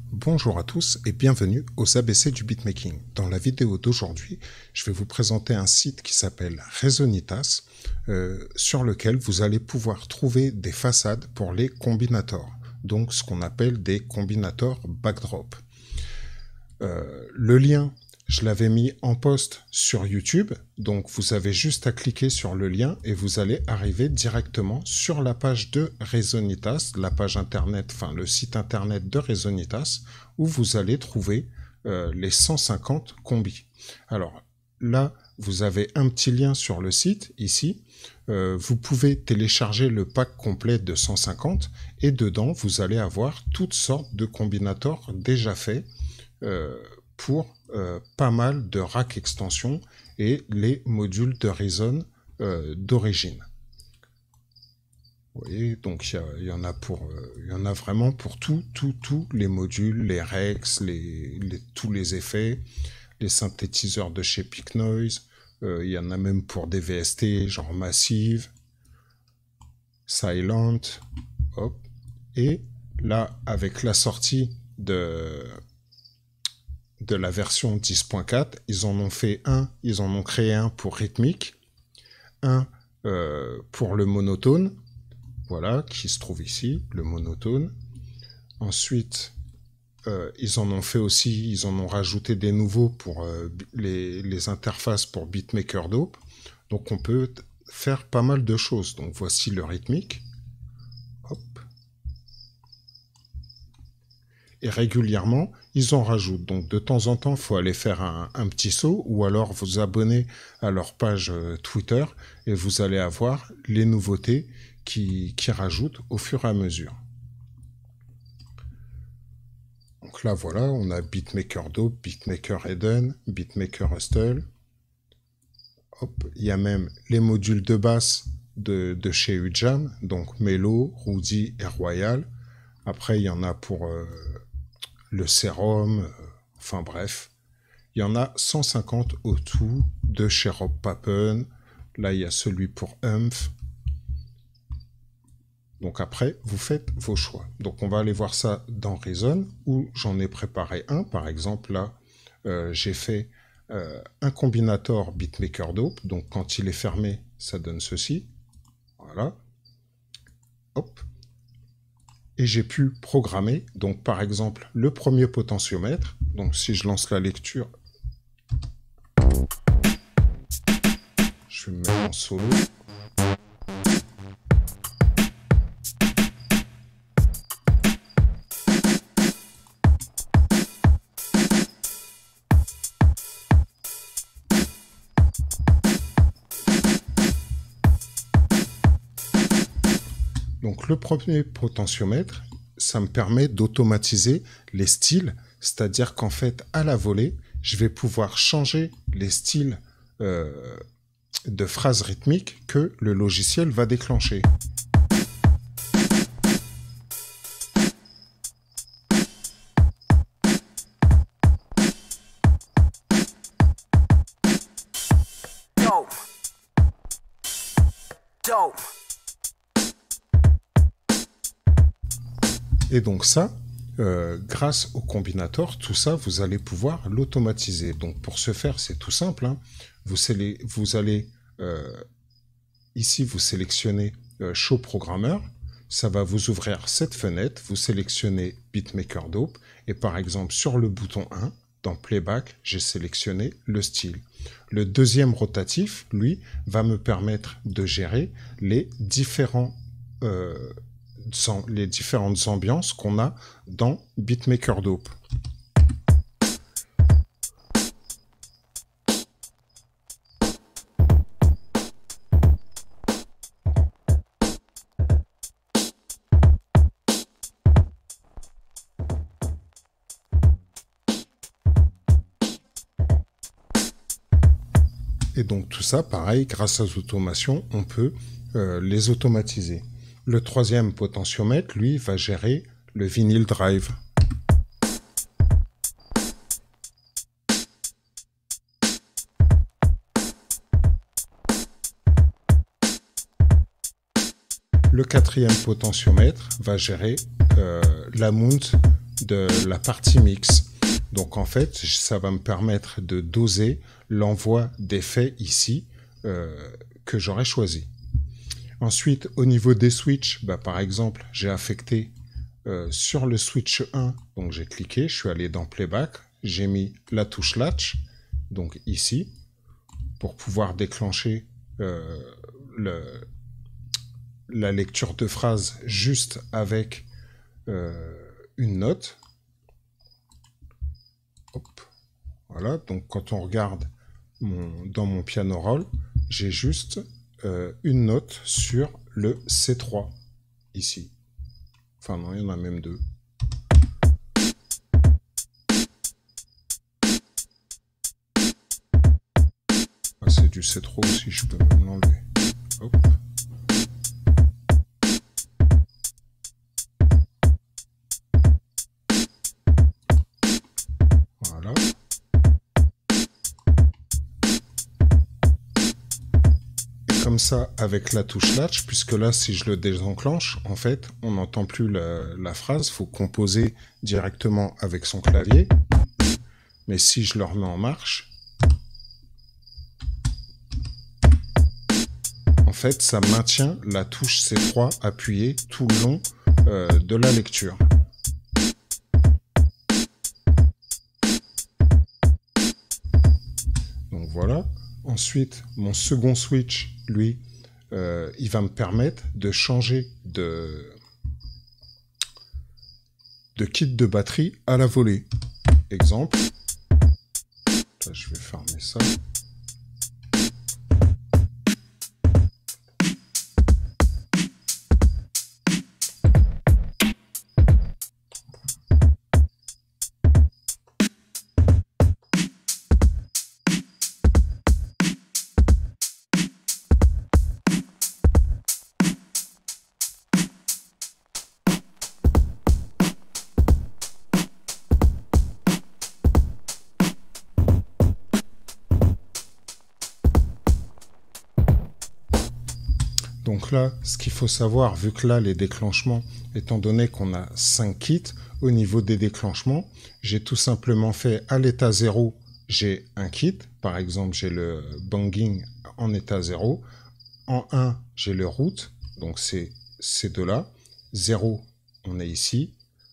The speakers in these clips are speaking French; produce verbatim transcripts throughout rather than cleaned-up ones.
Bonjour à tous et bienvenue aux A B C du beatmaking. Dans la vidéo d'aujourd'hui, je vais vous présenter un site qui s'appelle Resonitas, euh, sur lequel vous allez pouvoir trouver des façades pour les combinators, donc ce qu'on appelle des combinators backdrop. Euh, le lien, je l'avais mis en post sur YouTube, donc vous avez juste à cliquer sur le lien et vous allez arriver directement sur la page de Resonitas, la page internet, enfin le site internet de Resonitas, où vous allez trouver euh, les cent cinquante combis. Alors là, vous avez un petit lien sur le site, ici. Euh, vous pouvez télécharger le pack complet de cent cinquante et dedans, vous allez avoir toutes sortes de combinators déjà faits euh, pour euh, pas mal de rack extensions et les modules de Reason euh, d'origine. Vous voyez, donc il y, y en a pour, il euh, y en a vraiment pour tout, tout, tous les modules, les Rex, les, les, tous les effets, les synthétiseurs de chez Peak Noise. Il euh, y en a même pour des V S T, genre Massive, Silent, hop. Et là, avec la sortie de de la version dix point quatre, ils en ont fait un, ils en ont créé un pour rythmique, un euh, pour le monotone, voilà, qui se trouve ici, le monotone. Ensuite, euh, ils en ont fait aussi, ils en ont rajouté des nouveaux pour euh, les, les interfaces pour Beatmaker Dope. Donc on peut faire pas mal de choses. Donc voici le rythmique. Hop. Et régulièrement, ils en rajoutent. Donc de temps en temps, il faut aller faire un, un petit saut ou alors vous abonner à leur page euh, Twitter et vous allez avoir les nouveautés qui, qui rajoutent au fur et à mesure. Donc là, voilà, on a Beatmaker Dope, Beatmaker Eden, Beatmaker Hustle. Hop, il y a même les modules de basse de, de chez Ujam, donc Melo, Rudy et Royal. Après, il y en a pour euh, le Serum, euh, enfin bref. Il y en a cent cinquante au tout de chez Rob Papen. Là, il y a celui pour Humph. Donc après, vous faites vos choix. Donc on va aller voir ça dans Reason, où j'en ai préparé un. Par exemple, là, euh, j'ai fait euh, un combinator Beatmaker Dope. Donc quand il est fermé, ça donne ceci. Voilà. Hop. Et j'ai pu programmer, donc par exemple, le premier potentiomètre. Donc si je lance la lecture, je vais me mettre en solo. Donc le premier potentiomètre, ça me permet d'automatiser les styles, c'est-à-dire qu'en fait, à la volée, je vais pouvoir changer les styles euh, de phrases rythmiques que le logiciel va déclencher. Dope. Dope. Et donc ça, euh, grâce au combinator, tout ça, vous allez pouvoir l'automatiser. Donc pour ce faire, c'est tout simple. Hein. Vous, vous allez, euh, ici, vous sélectionnez euh, Show Programmer. Ça va vous ouvrir cette fenêtre. Vous sélectionnez Beatmaker Dope. Et par exemple, sur le bouton un, dans Playback, j'ai sélectionné le style. Le deuxième rotatif, lui, va me permettre de gérer les différents... Euh, les différentes ambiances qu'on a dans Beatmaker Dope. Et donc tout ça, pareil, grâce aux automations, on peut euh, les automatiser. Le troisième potentiomètre, lui, va gérer le vinyl drive. Le quatrième potentiomètre va gérer euh, la mount de la partie mix. Donc en fait, ça va me permettre de doser l'envoi d'effets ici euh, que j'aurais choisi. Ensuite, au niveau des switches, bah, par exemple, j'ai affecté euh, sur le switch un, donc j'ai cliqué, je suis allé dans Playback, j'ai mis la touche Latch, donc ici, pour pouvoir déclencher euh, le, la lecture de phrase juste avec euh, une note. Hop. Voilà, donc quand on regarde mon, dans mon piano roll, j'ai juste euh, une note sur le C trois, ici. Enfin non, il y en a même deux. Ah, c'est du C trois aussi, je peux même l'enlever. Hop. Voilà. Comme ça avec la touche Latch, puisque là si je le désenclenche, en fait on n'entend plus la, la phrase, il faut composer directement avec son clavier. Mais si je le remets en marche, en fait ça maintient la touche C trois appuyée tout le long euh, de la lecture. Donc voilà. Ensuite, mon second switch, lui, euh, il va me permettre de changer de, de kit de batterie à la volée. Exemple, là, je vais fermer ça. Donc là, ce qu'il faut savoir, vu que là, les déclenchements, étant donné qu'on a cinq kits, au niveau des déclenchements, j'ai tout simplement fait à l'état zéro, j'ai un kit. Par exemple, j'ai le banging en état zéro. En un, j'ai le root, donc c'est ces deux-là. zéro, on est ici.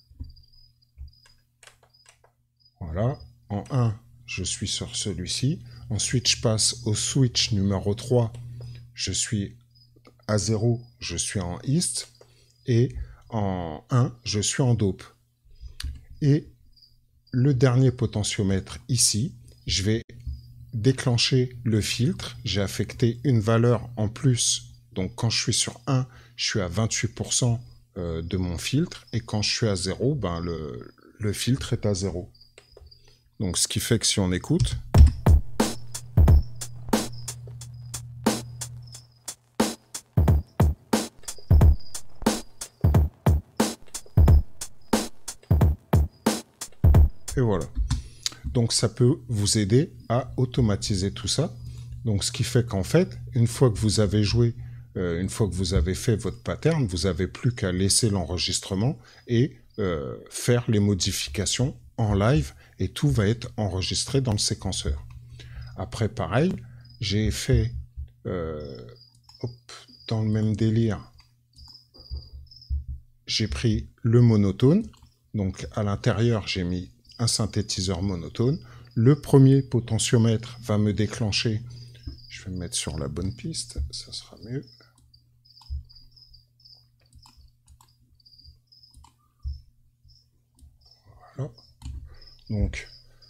Voilà. En un, je suis sur celui-ci. Ensuite, je passe au switch numéro trois. Je suis à zéro, je suis en East, et en un, je suis en Dope. Et le dernier potentiomètre ici, je vais déclencher le filtre, j'ai affecté une valeur en plus, donc quand je suis sur un, je suis à vingt-huit pour cent de mon filtre, et quand je suis à zéro, ben le, le filtre est à zéro. Donc ce qui fait que si on écoute, et voilà. Donc ça peut vous aider à automatiser tout ça. Donc ce qui fait qu'en fait, une fois que vous avez joué, euh, une fois que vous avez fait votre pattern, vous n'avez plus qu'à laisser l'enregistrement et euh, faire les modifications en live et tout va être enregistré dans le séquenceur. Après pareil, j'ai fait euh, hop, dans le même délire, j'ai pris le monotone. Donc à l'intérieur, j'ai mis un synthétiseur monotone. Le premier potentiomètre va me déclencher. Je vais me mettre sur la bonne piste, ça sera mieux. Voilà. Donc,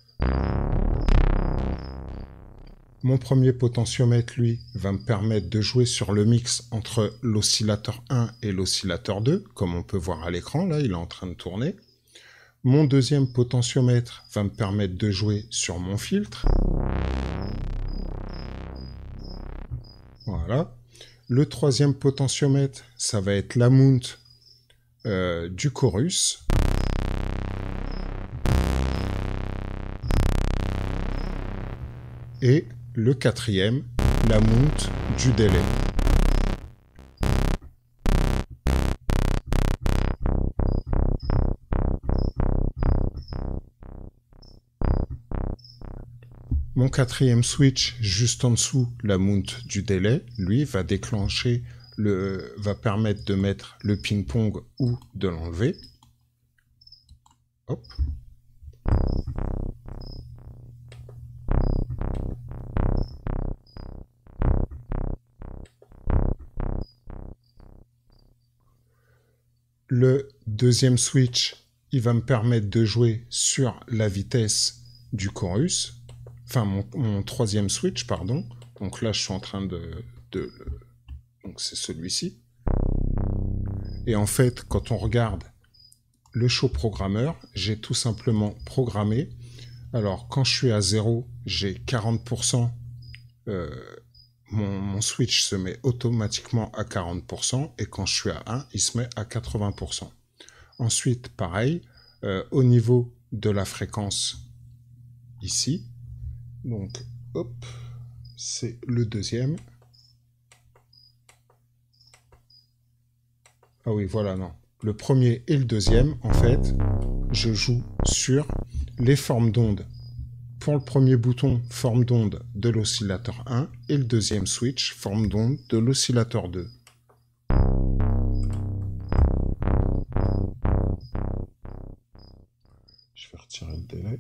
mon premier potentiomètre, lui, va me permettre de jouer sur le mix entre l'oscillateur un et l'oscillateur deux, comme on peut voir à l'écran, là, il est en train de tourner. Mon deuxième potentiomètre va me permettre de jouer sur mon filtre. Voilà. Le troisième potentiomètre, ça va être la mount euh, du chorus. Et le quatrième, la mount du délai. Mon quatrième switch, juste en dessous, la mount du délai, lui, va déclencher, le, va permettre de mettre le ping-pong ou de l'enlever. Hop. Le deuxième switch, il va me permettre de jouer sur la vitesse du chorus. Enfin, mon, mon troisième switch, pardon. Donc là, je suis en train de... de donc c'est celui-ci. Et en fait, quand on regarde le show programmeur, j'ai tout simplement programmé. Alors, quand je suis à zéro, j'ai quarante pour cent. Euh, mon, mon switch se met automatiquement à quarante pour cent. Et quand je suis à un, il se met à quatre-vingts pour cent. Ensuite, pareil, euh, au niveau de la fréquence, ici. Donc, hop, c'est le deuxième. Ah oui, voilà, non. Le premier et le deuxième, en fait, je joue sur les formes d'onde. Pour le premier bouton, forme d'onde de l'oscillateur un, et le deuxième switch, forme d'onde de l'oscillateur deux. Je vais retirer le délai.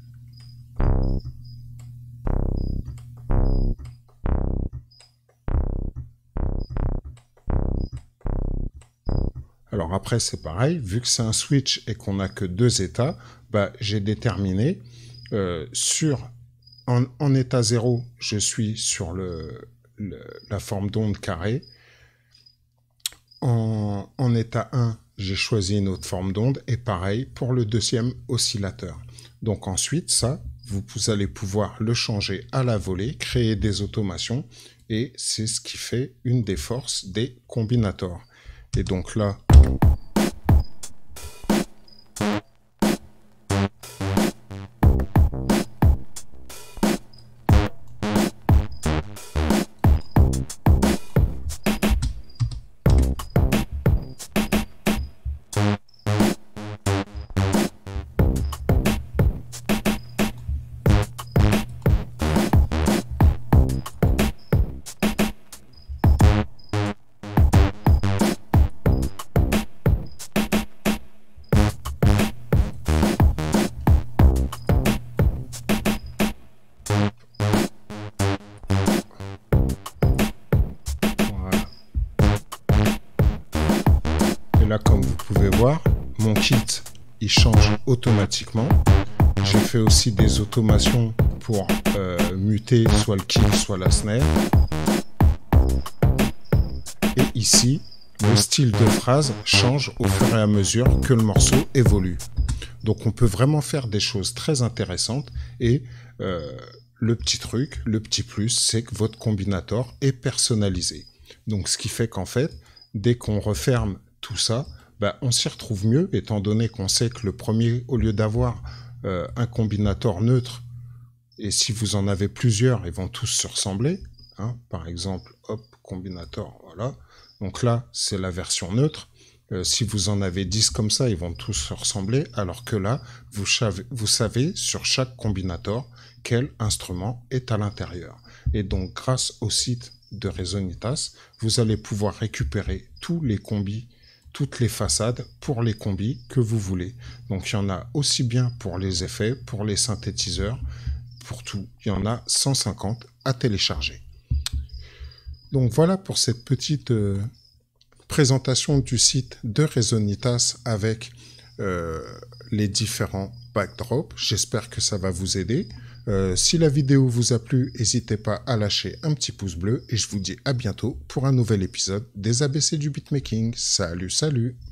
Alors après, c'est pareil, vu que c'est un switch et qu'on n'a que deux états, bah, j'ai déterminé euh, sur, en, en état zéro, je suis sur le, le, la forme d'onde carrée. En, en état un, j'ai choisi une autre forme d'onde, et pareil pour le deuxième oscillateur. Donc ensuite, ça, vous, vous allez pouvoir le changer à la volée, créer des automations, et c'est ce qui fait une des forces des combinators. Et donc là, là, comme vous pouvez voir, mon kit, il change automatiquement. J'ai fait aussi des automations pour euh, muter soit le kick, soit la snare. Et ici, le style de phrase change au fur et à mesure que le morceau évolue. Donc on peut vraiment faire des choses très intéressantes. Et euh, le petit truc, le petit plus, c'est que votre combinator est personnalisé. Donc ce qui fait qu'en fait, dès qu'on referme tout ça, bah, on s'y retrouve mieux, étant donné qu'on sait que le premier, au lieu d'avoir euh, un combinator neutre, et si vous en avez plusieurs, ils vont tous se ressembler, hein, par exemple, hop, combinator, voilà. Donc là, c'est la version neutre. Euh, si vous en avez dix comme ça, ils vont tous se ressembler, alors que là, vous savez, vous savez sur chaque combinator quel instrument est à l'intérieur. Et donc, grâce au site de Resonitas, vous allez pouvoir récupérer tous les combis, toutes les façades pour les combis que vous voulez. Donc il y en a aussi bien pour les effets, pour les synthétiseurs, pour tout. Il y en a cent cinquante à télécharger. Donc voilà pour cette petite euh, présentation du site de Resonitas avec euh, les différents backdrops. J'espère que ça va vous aider. Euh, si la vidéo vous a plu, n'hésitez pas à lâcher un petit pouce bleu et je vous dis à bientôt pour un nouvel épisode des A B C du beatmaking. Salut, salut!